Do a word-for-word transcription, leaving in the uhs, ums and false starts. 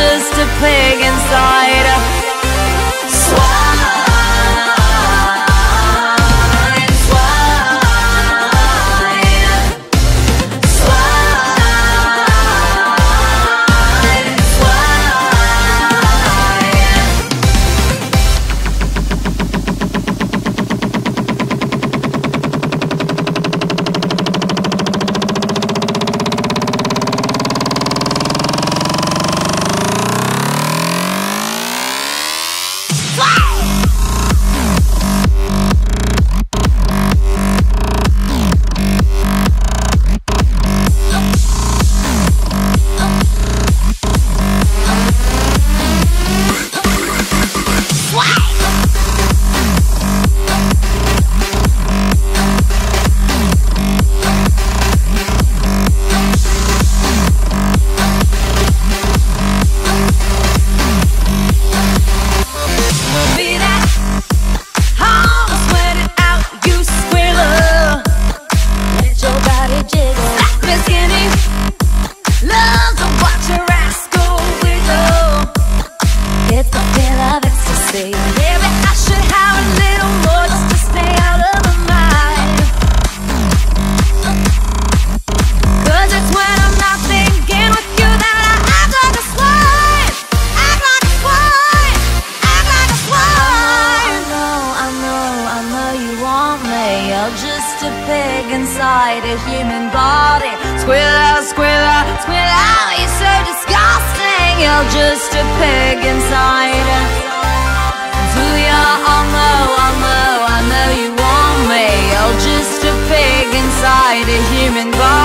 just a pig inside a swine, swine, swine, just a pig inside a human body. Squeal out, squeal out, squeal out, you're so disgusting. You're just a pig inside a... Do ya? I know, I know, I know you want me. You're just a pig inside a human body.